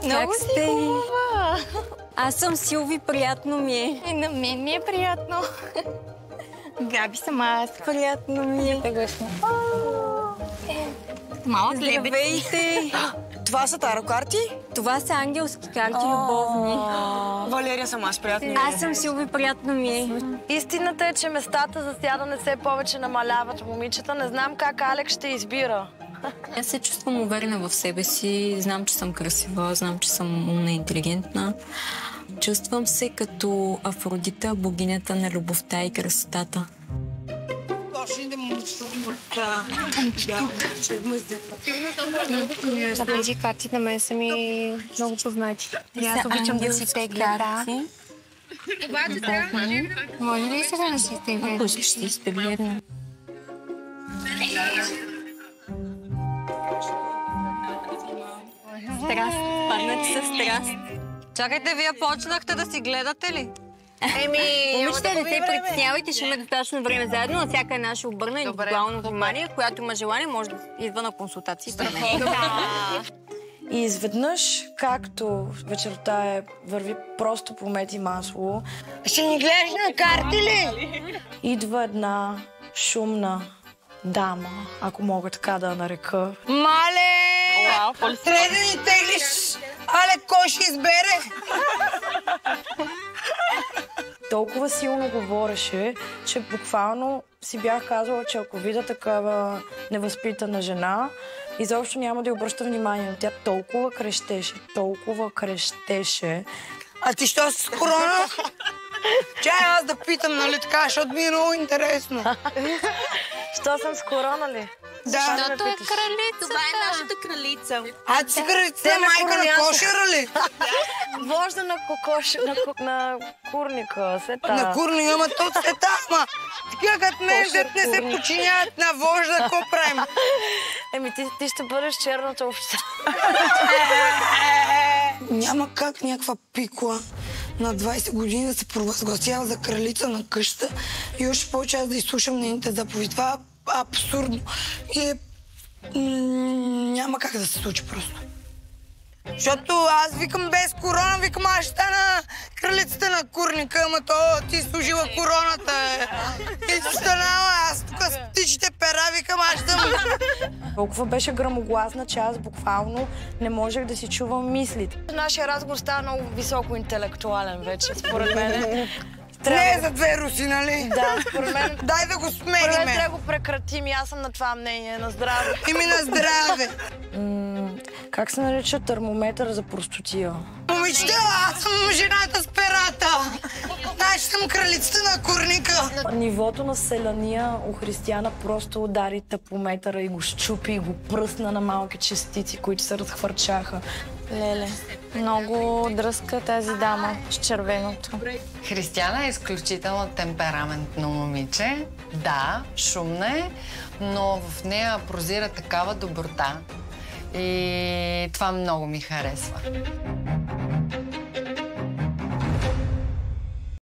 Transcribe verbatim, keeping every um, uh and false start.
Много Как си сте? хубава. Аз съм Силви, приятно ми е. И на мен ми е приятно. Габи съм аз. Приятно ми е. Малък лебед. Здравейте! Това са таро карти? Това са ангелски карти, любовни. Валерия съм аз, приятно. Аз съм Силви, приятно ми е. Истината е, че местата за сядане все повече намаляват, момичета. Не знам как Алек ще избира. Аз се чувствам уверена в себе си. Знам, че съм красива, знам, че съм умна и интелигентна. Чувствам се като Афродита, богинята на любовта и красотата. Тези карти на мен са ми много познати. Аз обичам да си тегля. Може ли сега да си тегля? Ако ще си изтегледна. Страст. Паднати със страст. Чакайте, вие почнахте да си гледате ли? Еми, Момичета, не се притеснявайте, ще има достатъчно време заедно, на всяка една ще обърна индивидуално внимание, която има желание, може да идва на консултации. И изведнъж, както вечерта е, върви просто по мед и масло, ще ни гледаш на карти ли? идва една шумна дама, ако мога така да нарека. Мале! Трябва да ни теглиш? Але, кой ще избере? Толкова силно говореше, че буквално си бях казала, че ако видя такава невъзпитана жена, изобщо няма да й обръща внимание. Но тя толкова крещеше, толкова крещеше. А ти що си с корона? Чай аз да питам, нали така, защото ми е много интересно. Що съм с корона ли? Да. Защото е кралица. Това е нашата кралица. А ти си кралица, майка на кошера ли? Вожда на кокош, на, ку- на курника, сета. На курника, ама то сета, ама такива като мен, дет не се починяват на вожда, какво правим? Еми, ти, ти ще бъдеш черната овца. Няма как някаква пикла на двайсет години да се провъзгласява за кралица на къща и още повече аз да изслушам нейните заповеди. Това е абсурдно и е... няма как да се случи просто. Защото аз викам без корона, викам аз ще стана кралицата на курника, ама то ти служила короната. Ти си станала, аз тук с птичите пера, викам аз ще съм... Толкова беше грамогласна, че аз буквално не можех да си чувам мислите. Нашия разговор става много високо интелектуален вече, според мен. Не е за две руси, нали? Да, според мен... Дай да го Според мен смениме. трябва да го прекратим и аз съм на това мнение, на здраве. Ими на здраве. М- как се нарича термометър за простотия? Момичета, аз съм жената с перата. Аз съм кралицата на курника. Нивото на селания у Християна просто удари тъпометъра и го щупи и го пръсна на малки частици, които се разхвърчаха. Леле, много дръзка тази дама с червеното. Християна е изключително темпераментно момиче. Да, шумна е, но в нея прозира такава доброта. И това много ми харесва.